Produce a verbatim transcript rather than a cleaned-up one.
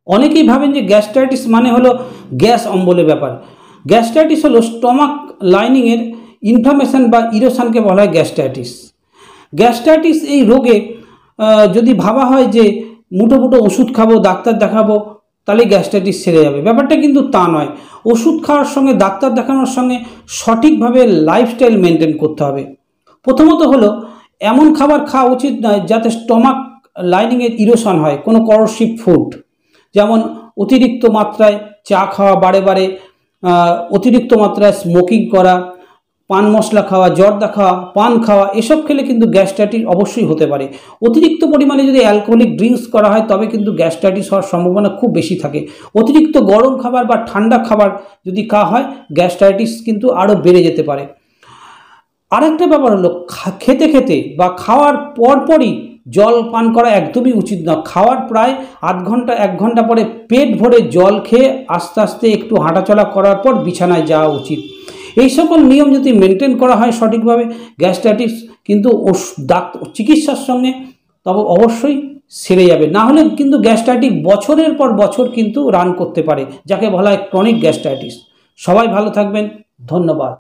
অনেকেই ভাবেন যে গ্যাস্ট্রাইটিস মানে হলো গ্যাস অম্বলের ব্যাপার। গ্যাস্ট্রাইটিস হলো স্টমাক লাইনিংয়ের ইনফ্লামেশন বা ইরোশনকে বলা হয় গ্যাস্ট্রাইটিস। গ্যাস্ট্রাইটিস এই রোগে যদি ভাবা হয় যে মুঠো মুঠো ওষুধ খাবো, ডাক্তার দেখাবো, তাহলে গ্যাস্ট্রাইটিস সেরে যাবে, ব্যাপারটা কিন্তু তা নয়। ওষুধ খাওয়ার সঙ্গে ডাক্তার দেখানোর সঙ্গে সঠিকভাবে লাইফস্টাইল মেনটেন করতে হবে। প্রথমত হলো এমন খাবার খাওয়া উচিত নয় যাতে স্টমাক লাইনিংয়ের ইরোশন হয়, কোনো করসিভ ফুড, যেমন অতিরিক্ত মাত্রায় চা খাওয়া বারে বারে, অতিরিক্ত মাত্রায় স্মোকিং করা, পান মশলা খাওয়া, জর্দা খাওয়া, পান খাওয়া, এসব খেলে কিন্তু গ্যাস্ট্রাইটিস অবশ্যই হতে পারে। অতিরিক্ত পরিমাণে যদি অ্যালকোহলিক ড্রিঙ্কস করা হয় তবে কিন্তু গ্যাস্ট্রাইটিস হওয়ার সম্ভাবনা খুব বেশি থাকে। অতিরিক্ত গরম খাবার বা ঠান্ডা খাবার যদি খাওয়া হয় গ্যাস্ট্রাইটিস কিন্তু আরও বেড়ে যেতে পারে। আরেকটা ব্যাপার হলো খেতে খেতে বা খাওয়ার পরপরই জল পান করা একদমই উচিত নয়। খাওয়ার প্রায় আধ ঘন্টা এক ঘন্টা পরে পেট ভরে জল খেয়ে আস্তে আস্তে একটু হাঁটাচলা করার পর বিছানায় যাওয়া উচিত। এই সকল নিয়ম যদি মেনটেন করা হয় সঠিকভাবে, গ্যাস্ট্রাইটিস কিন্তু ডাক্তার চিকিৎসার সঙ্গে তবে অবশ্যই সেরে যাবে। না হলে কিন্তু গ্যাস্ট্রাইটিস বছরের পর বছর কিন্তু রান করতে পারে, যাকে বলা হয় ক্রনিক গ্যাস্ট্রাইটিস। সবাই ভালো থাকবেন, ধন্যবাদ।